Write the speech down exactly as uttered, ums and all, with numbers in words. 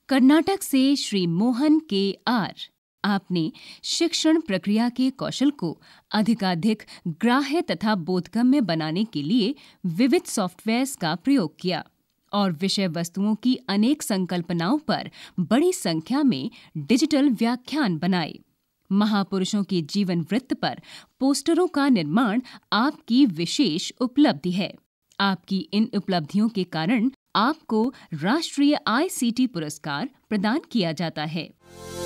कर्नाटक से श्री मोहन के आर। आपने शिक्षण प्रक्रिया के कौशल को अधिकाधिक ग्राह्य तथा बोधगम्य बनाने के लिए विविध सॉफ्टवेयर्स का प्रयोग किया और विषय वस्तुओं की अनेक संकल्पनाओं पर बड़ी संख्या में डिजिटल व्याख्यान बनाए। महापुरुषों के जीवन वृत्त पर पोस्टरों का निर्माण आपकी विशेष उपलब्धि है। आपकी इन उपलब्धियों के कारण आपको राष्ट्रीय आई सी टी पुरस्कार प्रदान किया जाता है।